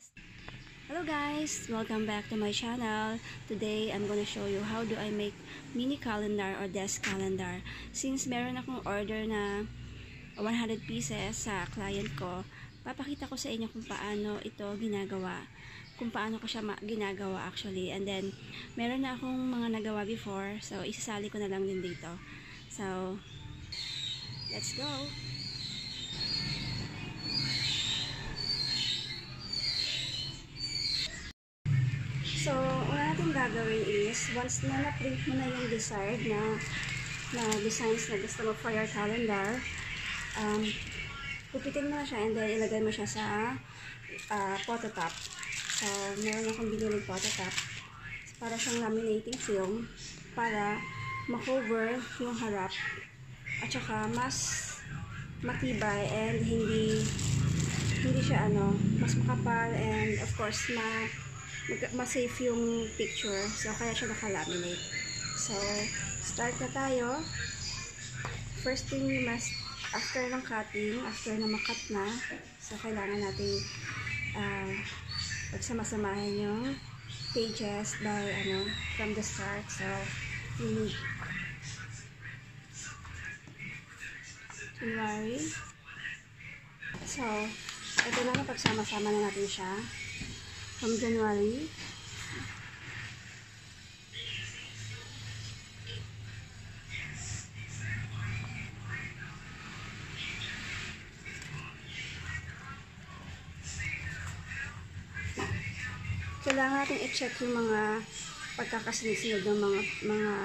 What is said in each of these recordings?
Yes. Hello guys, welcome back to my channel. Today I'm gonna show you how do I make mini calendar or desk calendar. Since meron akong order na 100 pieces sa client ko, papakita ko sa inyo kung paano ito ginagawa. Kung paano ko siya ginagawa actually. And then, meron na akong mga nagawa before. So, isasali ko na lang din dito. So, let's go! So, una natin gagawin is, once na na-print mo na yung desired na designs na gusto mo for your calendar, pupitin mo na siya and then ilagay mo siya sa photo top. So, meron akong binili photo-top. Para siyang laminating film para ma-cover yung harap at saka mas matibay and hindi siya mas makapal and of course ma-safe yung picture. So, kaya siya naka-laminate. So, start na tayo. First thing we must, after ng cutting, after na makat na, so, kailangan natin pagsama-samahin yung pages by, from the start. So, we need January. So, ito na pagsama-sama na natin siya. From January. Kailangan natin i-check yung mga pagkakasunod ng mga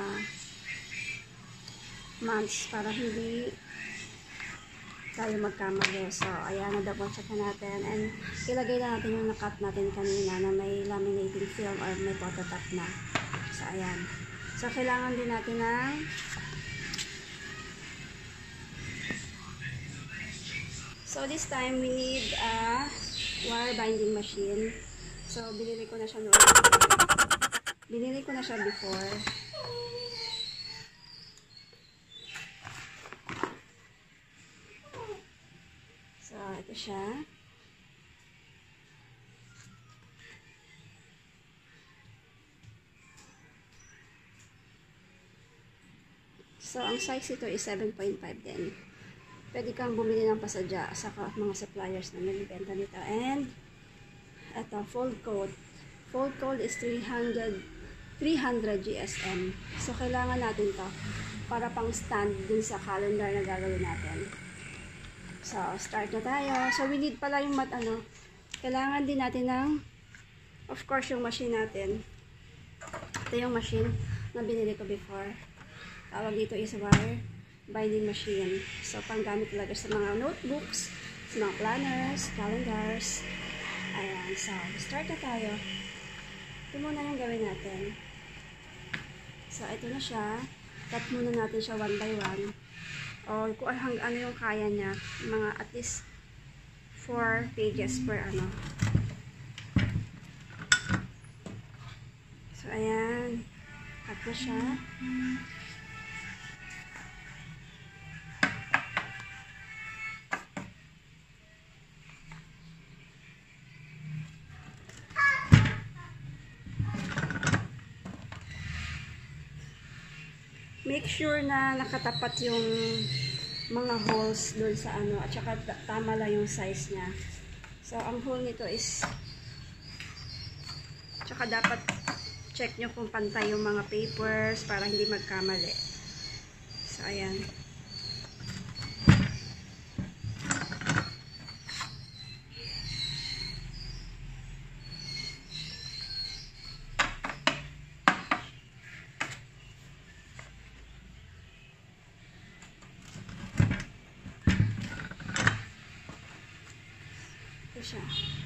months para hindi tayo magkamali. So, ayan, na-double check na natin. And, ilagay na natin yung nakat natin kanina na may laminating film or may phototop na. So, ayan. So, kailangan din natin ng so, this time, we need a wire binding machine. So, binili ko na siya noon. Binili ko na siya before. So, ito siya. So, ang size ito is 7.5 din. Pwede kang bumili ng pasadya sa mga suppliers na nagbibenta nito. And, ito, fold coat. Fold coat is 300 GSM. So, kailangan natin to para pang stand dun sa calendar na gagawin natin. So, start na tayo. So, we need pala yung kailangan din natin ng, of course, yung machine natin. Ito yung machine na binili ko before. Tawag dito is wire binding machine. So, panggamit talaga sa mga notebooks, sa mga planners, calendars. Ayan. So, start na tayo. Ito muna yung gawin natin. So, ito na siya. Cut muna natin siya one by one. O kung ano yung kaya niya, mga at least 4 pages per So, ayan. Cut na siya. Make sure na nakatapat yung mga holes doon sa at saka tama lang yung size niya. So, ang hole nito is tsaka dapat check nyo kung pantay yung mga papers para hindi magkamali. So, ayan. Siya.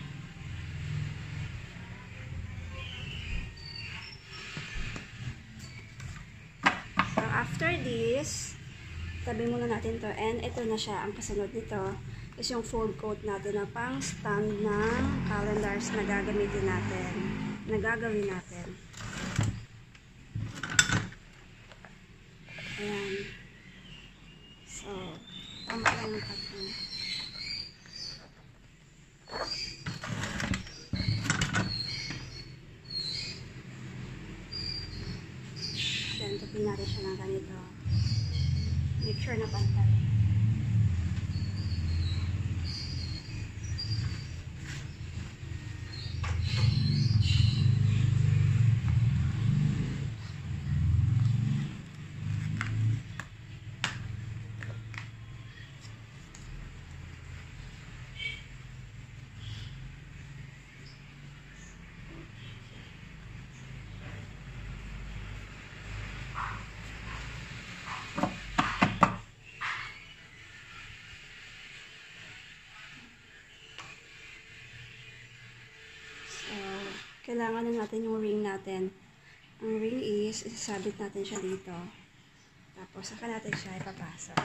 So, after this, tabi muna natin to. And ito na siya. Ang kasunod nito is yung fold coat natin na pang stand ng calendars na gagamitin natin. Na gagawin natin. Ayan. So, tama lang yung cut mo. Lagyan natin siya ng ganito. Make sure na pantay. Kailangan na natin yung ring natin. Ang ring is, isasabit natin siya dito. Tapos, saka natin siya ipapasok.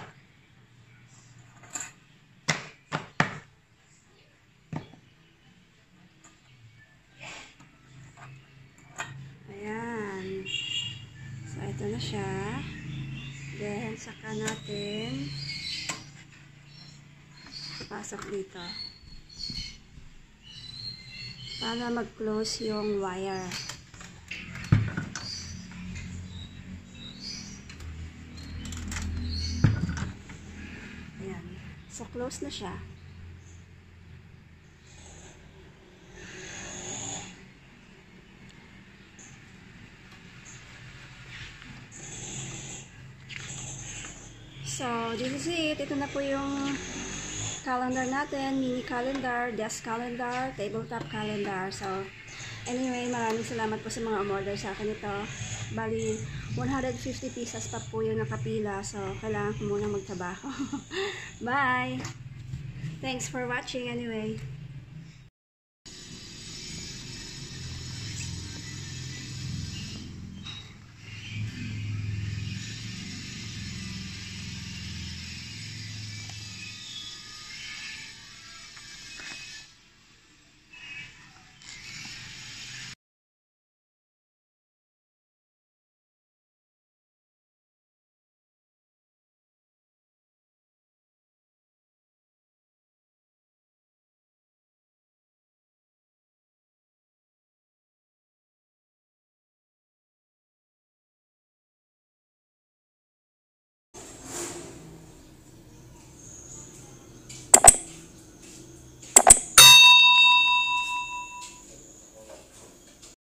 Ayan. So, ito na siya. Then, saka natin ipasok dito. Para mag-close yung wire. Ayan. So, close na siya. So, this is it. Ito na po yung calendar natin, mini calendar, desk calendar, tabletop calendar. So, anyway, maraming salamat po sa mga umorder sa akin ito. Bali, 150 pieces pa po yung nakapila. So, kailangan ko muna magtrabaho. Bye! Thanks for watching anyway.